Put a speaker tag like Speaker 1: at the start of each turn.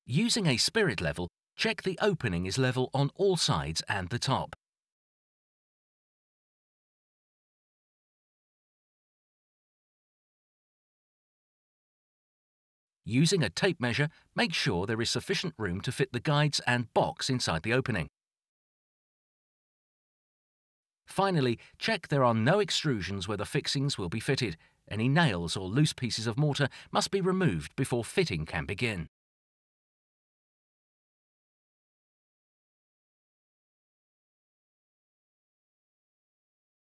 Speaker 1: Using a spirit level, check the opening is level on all sides and the top. Using a tape measure, make sure there is sufficient room to fit the guides and box inside the opening. Finally, check there are no extrusions where the fixings will be fitted. Any nails or loose pieces of mortar must be removed before fitting can begin.